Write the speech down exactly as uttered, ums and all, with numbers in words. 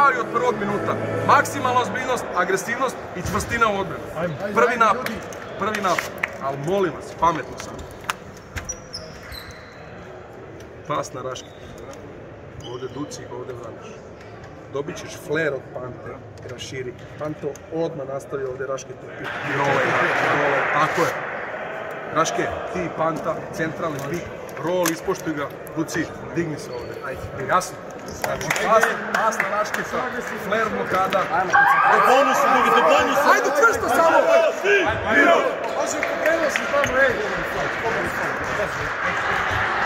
I od prvog minuta. Maksimalna ozbiljnost, agresivnost i čvrstina u odbranu. Prvi napad. Prvi napad. Ali molim vas, pametno sam. Pas na Raške. Ovdje Duci, ovdje Vraniš. Dobit ćeš flair od Pante, raširi. Panto odmah nastavi ovdje Raške tupi. I role, role, tako je. Raške, ti Panta, centralni pik, rol, ispoštuj ga, Duci, digni se ovdje. Ajde, jasno. Znači, pas, pas na Raške sa flair blokada. Do bonusa, do bonusa! Ajde, čvrsto samo! Miro! Može, pokrenuo si tamo, ej!